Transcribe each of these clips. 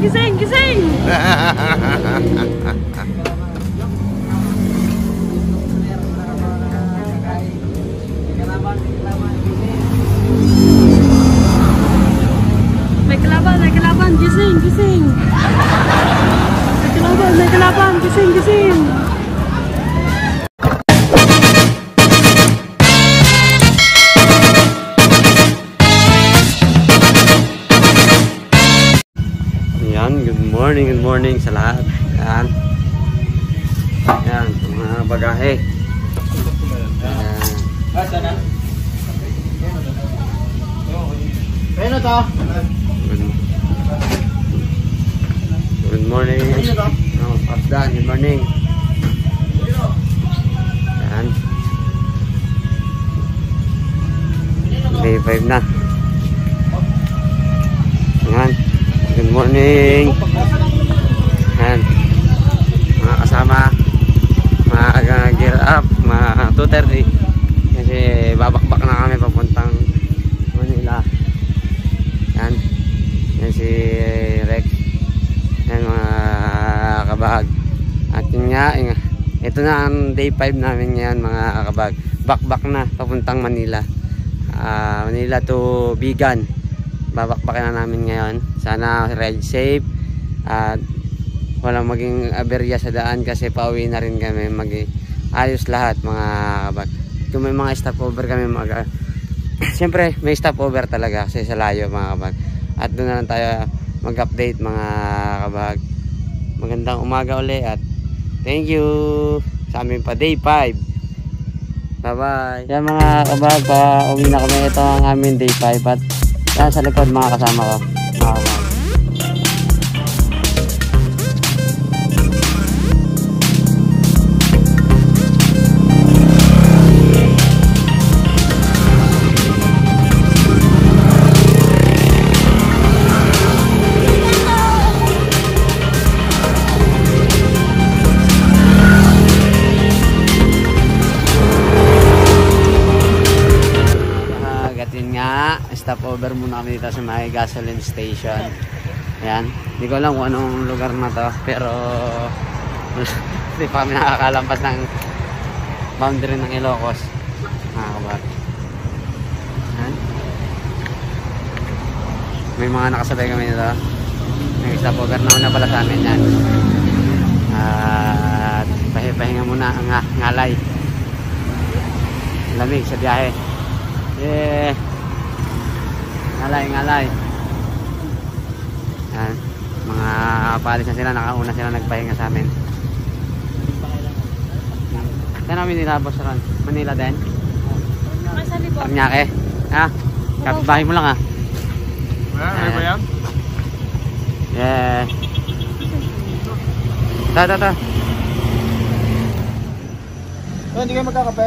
gising, gising! May kalaban, gising, gising! May kalaban, gising, gising! Good morning sa lahat. Yan. Yan, mga bagahe. Ano to? Good morning. Pasdan, good morning. Yan. Day 5 na. Yan. Good morning. Yan. Mga kasama, mga gear up, mga 2:30 kasi babakbak na kami papuntang Manila. Yan. Yan si Rex. Yan mga kabag. At yun nga, ito na ang day 5 namin ngayon mga kabag. Bakbak na papuntang Manila. Manila to Bigan. Babakbakin na namin ngayon. Sana ride safe at walang maging aberya sa daan kasi pauwi na rin kami. Ayos lahat mga kabag. Kung may mga stopover kami siyempre may stopover talaga kasi sa layo mga kabag. At doon na lang tayo mag-update mga kabag. Magandang umaga uli at thank you sa amin pa day 5. Bye bye. Yan mga kabag, pauwi na kami. Ito ang amin day 5 at yan sa likod mga kasama ko. Mga kabag. Stopover muna kami dito sa may gasoline station. Ayan, hindi ko alam kung anong lugar na to pero hindi pa kami nakakalampas ng boundary ng Ilocos mga kabar. Ayan. May mga nakasabay kami dito. May stopover na una pala sa amin yan. At pahinga muna ang ngalay, lamig sa biyahe. Ngalay. Yan. Mga paalis na sila, nakauna sila nagpahinga sa amin. Saan namin nilabos ron? Manila din? Paranaque? Ha? Kapitbahay mo lang Ano ba yan? Yeah. Ta. Hindi kayo magkakape?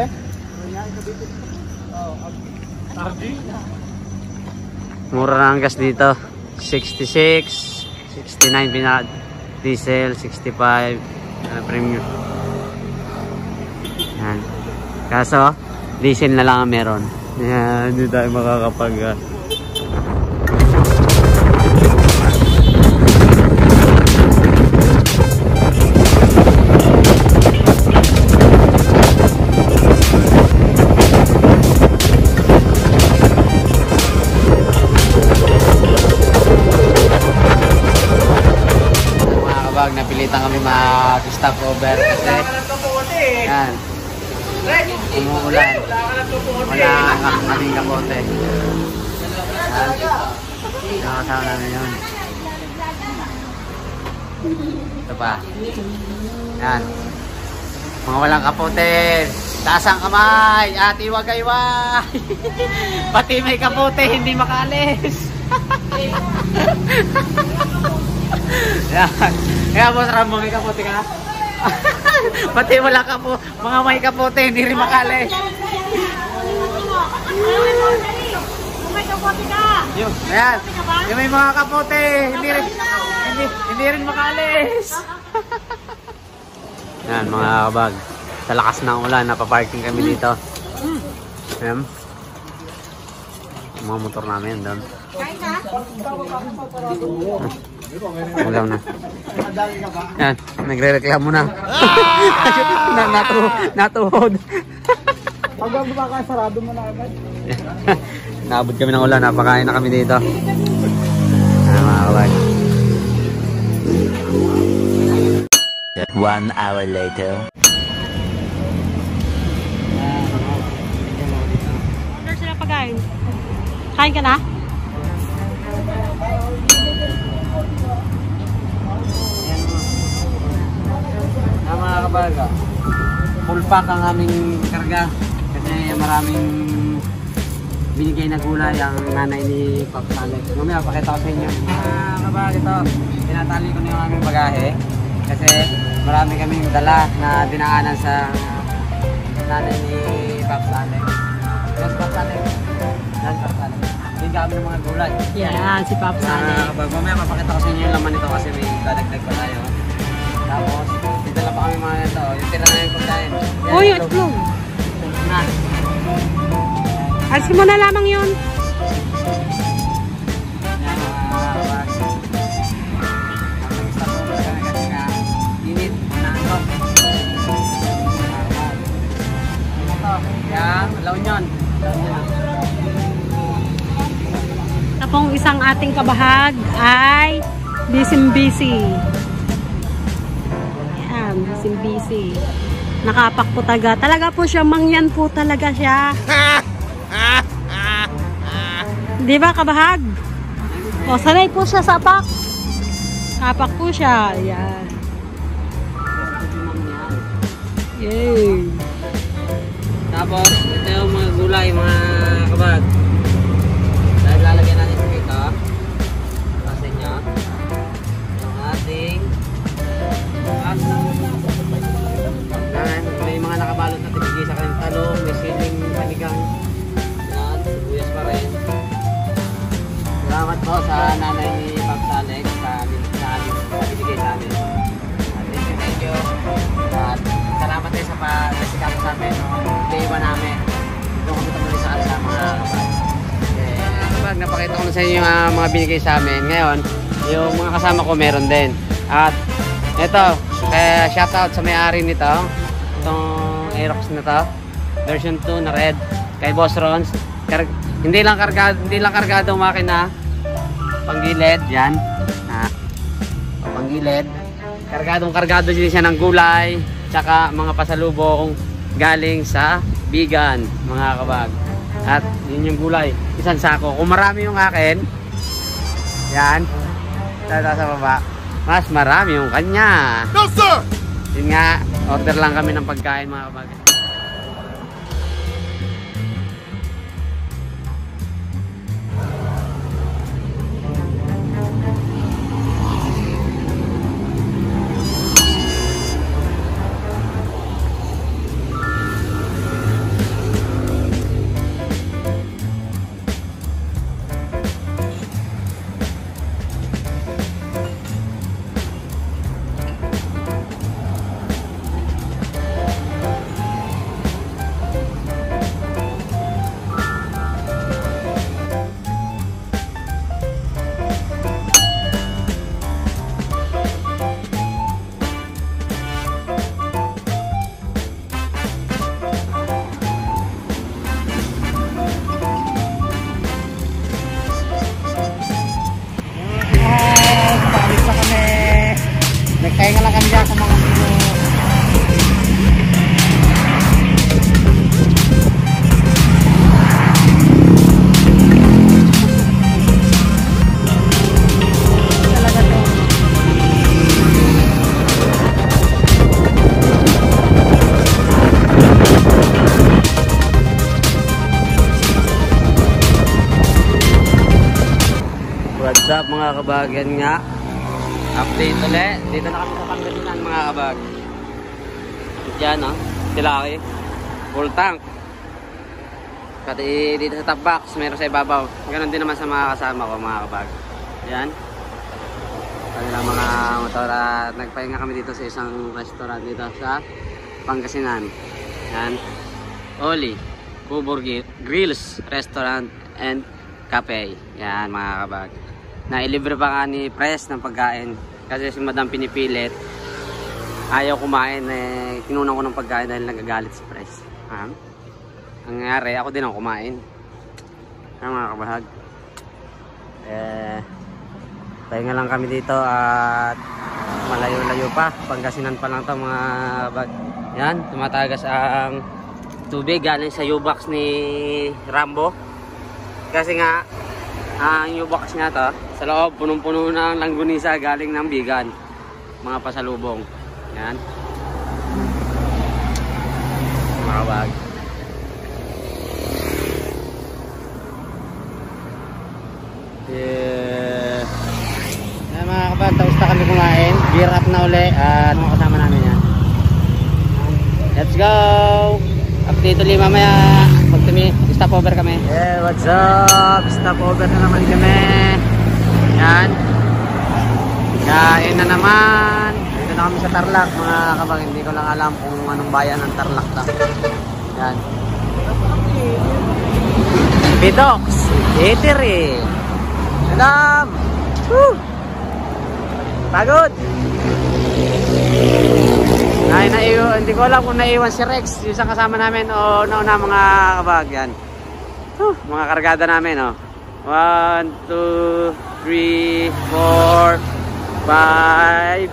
Mura na ang gas dito. 66, 69 pinaka diesel, 65 premium. Yan. Kaso diesel na lang ang meron. Yan, hindi tayo makakapag napilitan kami mag-stop over kasi yan, umuulan, wala ang aming kapote. Nakasama namin yun. Ito pa yan, mga walang kapote, taas ang kamay at iwag-iwag. Pati may kapote hindi makaalis. Yan. Kaya boss Rambo, may kapote ka? Pati wala ka po, mga may kapote, hindi rin makalis. May kapote ka! Ayan, yung may mga kapote, hindi rin makalis. Yan mga kabag, sa lakas ng ulan, napaparking kami dito. Ayan. Mga motor namin doon. Ulam na. Yan, nagre-reklamo na. Natuhod. Pag makakasarado mo na agad. Naabot kami ng ulan, napakain na kami dito. Mga kabag. 1 hour later. Order sila pagkain. Kain ka na? Mga kabag, full pack ang aming karga. Kasi maraming binigay na gulay ang nanay ni Pops Alex. Mamaya pakita ko sa inyo. Mga kabag, ito, tinatali ko na yung aming bagahe. Kasi marami kaming dala na dinaanan sa nanay ni Pops Alex. Yes, Pops Alex. Yan, Pops Alex. Hindi kami ng mga gulay. Yan, si Pops Alex. Mamaya mapakita ko sa inyo yung laman nito kasi may dadagdag pa tayo. Tapos, dala pa kami mga ito. Yung tira na yung pagkain. Uy, itlog. Na. Alisin mo na lamang yun. Yan, mga kabag. Kasi nga, init na ito. Yan, laon yun. Na pong isang ating kabahag ay busy. Yan, busy. Nakapak po talaga po siya, mangyan po talaga siya. Di ba kabahag? O, sanay po siya sa pak. Kapak po siya. Yan. Yay. Tapos, ito yung mga gulay, mga kabag. Dahil lalagyan natin ito dito. Kasi nyo. Yung ating may mga nakabalot na tibigay sa kanyang talong, may siling panigang. Yan, sibuyas pa rin. Salamat po sa nanay ni Pops Alex sa binigay sa amin. Thank you. At salamat din sa pagkasikap sa amin. Iba namin. Doon kami tumuli sa mga kapag. Kapag napakita ko na sa inyo yung mga binigay sa amin. Ngayon, yung mga kasama ko meron din. At ito, kaya shoutout sa may-ari nito. Itong Aerox na to. Version 2 na red. Kay Boss Rons. Hindi lang kargado makina. Panggilid. Yan. Panggilid. Kargado din siya ng gulay. Tsaka mga pasalubong galing sa Bigan, mga kabag. At yun yung gulay, isang sako. Kung marami yung akin, yan, tata sa baba, mas marami yung kanya. No sir! Yun nga, order lang kami ng pagkain, mga kabag. Nagpahinga lang kami dyan sa mga what's up mga kabagyan nga. Update ulit. Dito na kami sa Pangasinan mga kabag. Diyan no, Silaki. Full tank. Pati dito sa top box, meron sa ibabaw. Ganon din naman sa mga kasama ko mga kabag. Yan. Kanilang mga motor at nagpahinga kami dito sa isang restaurant dito sa Pangasinan. Yan. Oli Kubur Grills Restaurant and Cafe. Yan mga kabag. na ilibre pa nga ni Pres ng pagkain. Kasi si Madam pinipilit. Ayaw kumain eh. Kinunan ko ng pagkain dahil nagagalit si Pres. Ang nangyari, ako din ang kumain. Ang mga kabahag. Pahinga lang kami dito at malayo-layo pa. Pangasinan pa lang ito mga kabahag. Yan, tumatagas ang tubig galing sa U-box ni Rambo. Kasi nga, ang U-box niya to, sa loob, punong-puno ng langgunisa galing ng bigan. Mga pasalubong. Yan. Mga kabahag. Yan mga kabahag, tapos na kami kumain. Gear up na uli at mga kasama namin yan. Let's go! Update ulit mamaya pag stop over kami. Yeah, what's up? Stop over na naman kami. Yan. Kain na naman. Dito na kami sa Tarlac mga kabag. Hindi ko lang alam kung anong bayan ng Tarlac ta. Yan. Bidox. Eatery. Madam. Woo! Pagod. Hindi ko alam kung naiwan si Rex, yung isang kasama namin o nauna mga kabag. Yan. Mga kargada namin. 1, 2, 3, 4, 5,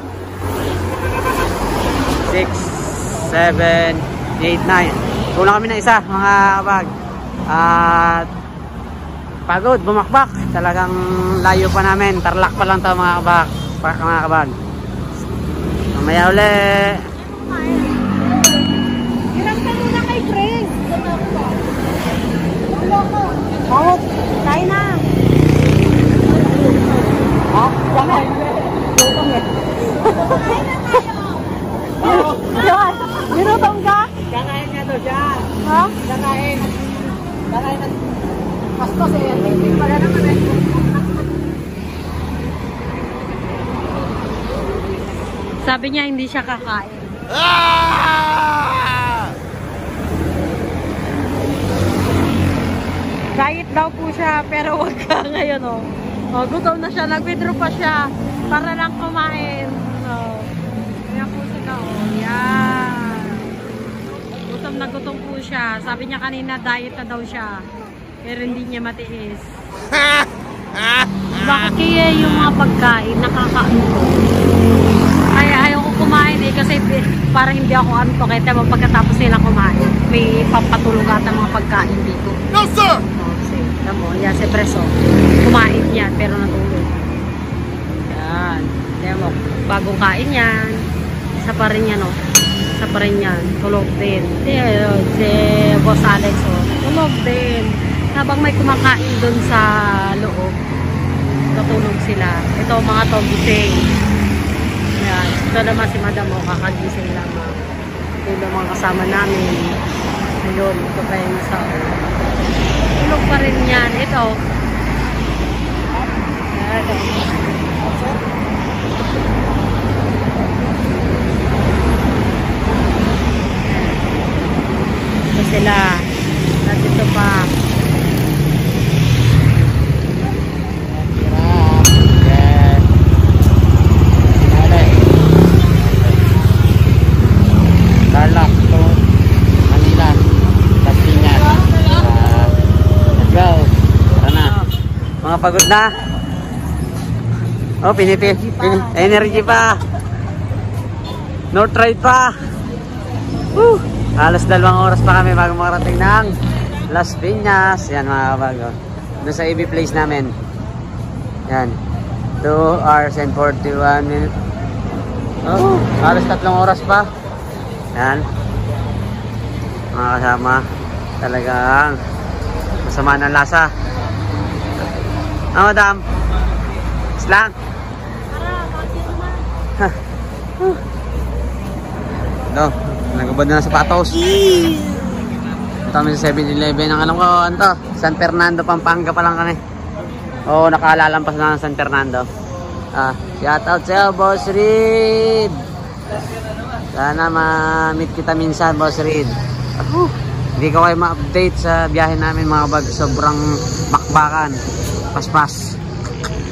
6, 7, 8, 9. Kulang kami na isa mga kabag. At pagod, bumakbak. Talagang layo pa namin. Tarlac pa lang ito mga kabag. Mga kabag. Mamaya ulit. Hirap ka muna kay Chris. Oh, kain na. Ha? Kakain na. Lutong eh. Nirutong ka? Kakain nga daw siya. Ha? Kakain. Kakain na. Pastos eh. Hindi pala naman eh. Sabi niya hindi siya kakain. Diet daw po siya, pero wag ka ngayon, oh. Oh, gutom na siya, nag-withdraw pa siya para lang kumain. Oh. Yan po sila, oh. Yan. Gutom po siya. Sabi niya kanina, diet na daw siya. Pero hindi niya matiis. Bakit kaya yung mga pagkain, nakakaano? Kaya ayaw ko kumain eh, kasi parang hindi ako antok. Kaya tama pagkatapos nila kumain, may pampatulog ata mga pagkain dito. No, sir! Tamo, yan si Preso. Kumain yan, pero natulog. Yan. Kaya mo, bagong kain yan. Isa pa rin yan, oh. Isa pa rin yan. Tulog din. Si Boss Alex, oh. Tulog din. Habang may kumakain dun sa loob, natulog sila. Ito, mga to, gising. Yan. Ito naman si Madam, oh. Kakagising lang, oh. Ito mga kasama namin. Ayun, ito pa yung isa, oh. Tulog pa rin yan. Ito. Ito sila. Nandito pa. Tarlac to Manila. Taslinya. Go. Tara na. Mga pagod na. Oh, energy pa. North ride pa. Woo! Halos 2 oras pa kami bago makarating ng Las Piñas. Yan mga kabago. Doon sa EB place namin. Yan. 2 hours and 41 minutes. Oh, halos 3 oras pa. Yan. Mga kasama. Talagang masama ng lasa. Ah, madam. Islang. No, nagubad na ng sapatos. Ito kami sa 7-Eleven. Ang alam ko, ano to? San Fernando, Pampanga pa lang kami. Oo, nakalalampas na ng San Fernando. Shout out sa'yo, Boss Reed. Sana ma-meet kita minsan, Boss Reed. Hindi ko kayo ma-update sa biyahe namin mga bag. Sobrang bakbakan. Paspas.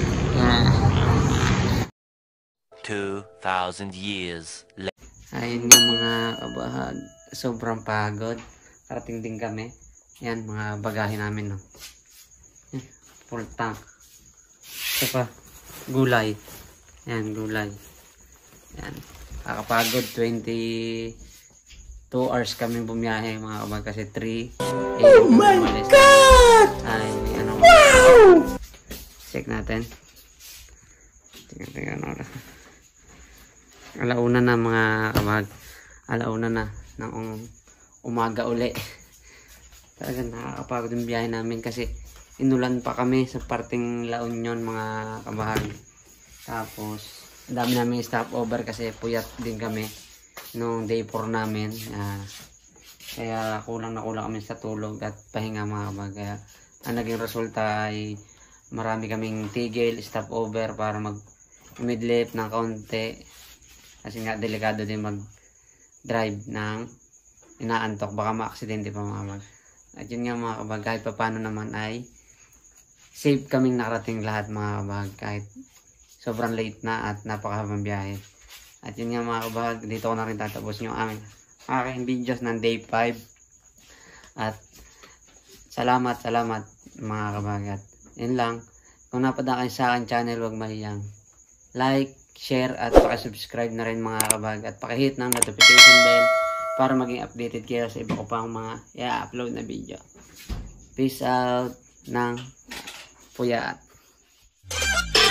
2,000 years later. Ayun nga mga kabahag, sobrang pagod. Karating din kami. Yan, mga bagahe namin, no. Full tank. Ito pa, gulay. Yan, gulay. Yan, kakapagod. 22 hours kami bumiyahe, mga kabahag, kasi 3. Oh my God! Ay, ano. Wow! Check natin. Tingnan oras. Alauna na mga kabahag. Alauna na ng umaga uli. Talagang nakakapagod yung biyahe namin kasi inulan pa kami sa parting La Union mga kabahag. Tapos ang dami namin stopover kasi puyat din kami nung day 4 namin. Kaya kulang na kulang kami sa tulog at pahinga mga kabahag. Kaya ang naging resulta ay marami kaming tigil, stopover para mag-midlift ng kaunti. Kasi nga delikado din mag-drive ng inaantok. Baka ma-aksidente pa mga kabahag. At yun nga mga kabahag, kahit pa paano naman ay safe kaming nakarating lahat mga kabahag. Kahit sobrang late na at napakahabang biyahe. At yun nga mga kabahag, dito ko na rin tatapos yung aking videos ng day 5. At salamat mga kabahag. At yun lang, kung napadaan kayo sa akin channel, huwag mahiyang like, share at pakisubscribe na rin mga kabahag. At pakihit ng notification bell para maging updated kayo sa iba ko pang mga i-upload na video. Peace out ng Puyat.